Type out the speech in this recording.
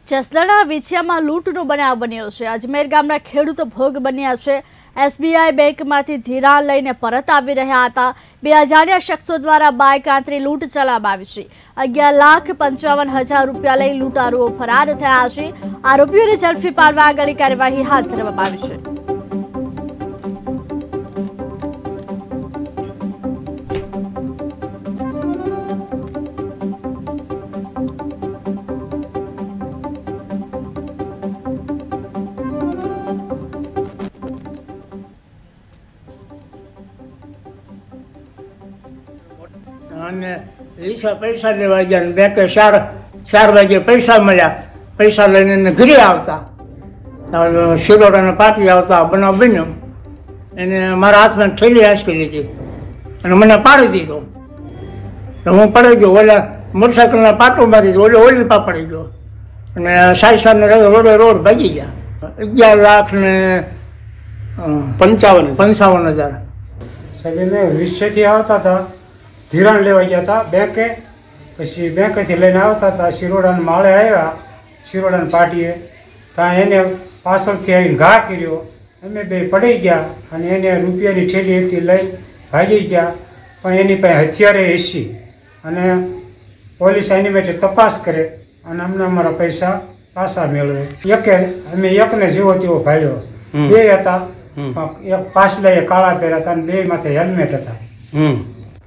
જસદણના વિછિયામાં લૂંટનો બનાવ બન્યો છે। અજમેર ગામના ખેડૂતો ભોગ બન્યા છે। એસબીઆઈ બેંકમાંથી ધિરાણ લઈને પરત આવી રહ્યા હતા। બે અજાણ્યા શખ્સો દ્વારા બાઇક આંતરી લૂંટ ચલાવવામાં આવી છે। 11,55,000 રૂપિયા લઈ લૂંટારુઓ ફરાર થયા છે। આરોપીઓને ઝડપી પાડવા આગળની કાર્યવાહી હાથ ધરવામાં આવી છે। અને પૈસા લેવા ગયા બેંકે 4 વાગે પૈસા મળ્યા। પૈસા લઈને ઘરે આવતા શિરોડાના પાટી આવતા બનાવ બન્યો। એને મારા હાથમાં થેલી આંચકી લીધી અને મને પાડી દીધો। તો હું પડી ગયો, ઓલા મોટરસાઇકલના પાટો મારી દીધો, ઓલી પા પડી ગયો અને સાઈસાને રોડ ભાગી ગયા। 11,55,000 સાહેબ મેં વિશ્વથી આવતા હતા, ધિરાણ લેવા ગયા હતા બેંકે। પછી બેંકેથી લઈને આવતા હતા, શિરોડાના માળે આવ્યા, શિરોડાના પાટીએ, ત્યાં એને પાછળથી આવીને ઘા કર્યો। અમે બે પડી ગયા અને એને રૂપિયાની થેલી હતી લઈને ભાગી ગયા। પણ એની પાસે હથિયારે એસી અને પોલીસ એની માટે તપાસ કરે અને અમને અમારા પૈસા પાછા મેળવે। અમે એકને જેવો તેવો ભાગ્યો, બે હતા, એક પાછલા કાળા પહેર્યા હતા અને બે માથે હેલ્મેટ હતા।